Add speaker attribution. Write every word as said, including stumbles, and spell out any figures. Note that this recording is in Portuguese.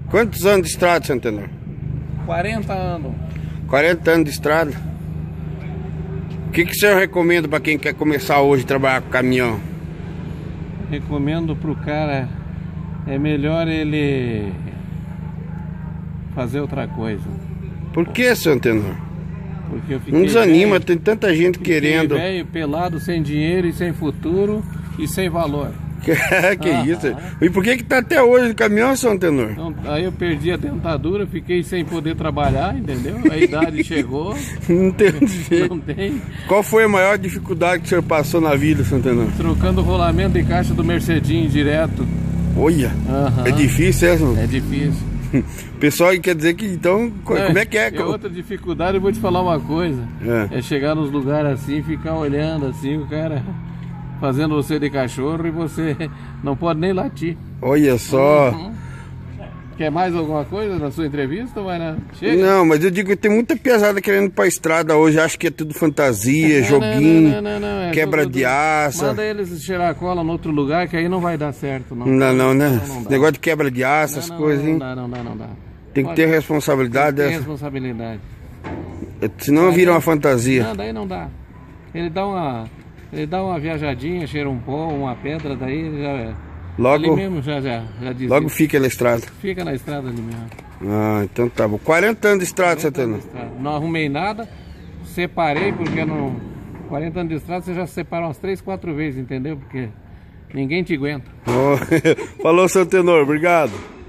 Speaker 1: Quantos anos de estrada, seu Antenor?
Speaker 2: quarenta anos.
Speaker 1: quarenta anos de estrada. O que, que o senhor recomenda para quem quer começar hoje a trabalhar com caminhão?
Speaker 2: Recomendo pro cara, é melhor ele fazer outra coisa.
Speaker 1: Por que, seu Antenor?
Speaker 2: Porque eu fiquei
Speaker 1: Não desanima,
Speaker 2: velho,
Speaker 1: tem tanta gente querendo.
Speaker 2: velho, pelado, sem dinheiro e sem futuro e sem valor.
Speaker 1: que
Speaker 2: ah,
Speaker 1: isso?
Speaker 2: Ah.
Speaker 1: E por que que tá até hoje no caminhão, seu Antenor?
Speaker 2: Então, aí eu perdi a dentadura, fiquei sem poder trabalhar, entendeu? A idade chegou.
Speaker 1: Não tem jeito.
Speaker 2: Não tem.
Speaker 1: Qual foi a maior dificuldade que o senhor passou na vida, seu Antenor?
Speaker 2: Trocando o rolamento de caixa do Mercedinho direto.
Speaker 1: Olha,
Speaker 2: Aham.
Speaker 1: é difícil essa?
Speaker 2: É difícil.
Speaker 1: O pessoal quer dizer que então, como é que é?
Speaker 2: E outra dificuldade, eu vou te falar uma coisa.
Speaker 1: É,
Speaker 2: É chegar nos lugares assim e ficar olhando assim, o cara fazendo você de cachorro e você não pode nem latir.
Speaker 1: olha só.
Speaker 2: Uhum. Quer mais alguma coisa na sua entrevista? Vai na... Chega.
Speaker 1: Não, mas eu digo que tem muita pesada querendo ir pra estrada hoje. Acho que é tudo fantasia,
Speaker 2: Não,
Speaker 1: joguinho,
Speaker 2: não, não, não, não, é
Speaker 1: quebra
Speaker 2: tudo-
Speaker 1: de asa.
Speaker 2: Manda eles cheirar a cola no outro lugar, que aí não vai dar certo. Não,
Speaker 1: Não dá não, né?
Speaker 2: Não, não dá.
Speaker 1: Negócio de quebra de asa,
Speaker 2: Não,
Speaker 1: essas
Speaker 2: não,
Speaker 1: coisas,
Speaker 2: não
Speaker 1: hein?
Speaker 2: dá, não dá, não dá.
Speaker 1: Tem que
Speaker 2: Pode-
Speaker 1: ter responsabilidade
Speaker 2: Tem
Speaker 1: dessa.
Speaker 2: responsabilidade.
Speaker 1: Senão
Speaker 2: Aí
Speaker 1: vira
Speaker 2: não-
Speaker 1: uma fantasia.
Speaker 2: Não, daí não dá. Ele dá uma, ele dá uma viajadinha, cheira um pó, uma pedra, daí já, ali
Speaker 1: Logo,
Speaker 2: mesmo já, já, já desiste.
Speaker 1: logo fica na estrada.
Speaker 2: Fica na estrada ali mesmo.
Speaker 1: Ah, então tá bom. quarenta anos de estrada, Santana.
Speaker 2: Não arrumei nada, separei porque não... quarenta anos de estrada você já se separa umas três, quatro vezes, entendeu? Porque ninguém te aguenta.
Speaker 1: Oh, falou, seu Tenor. Obrigado.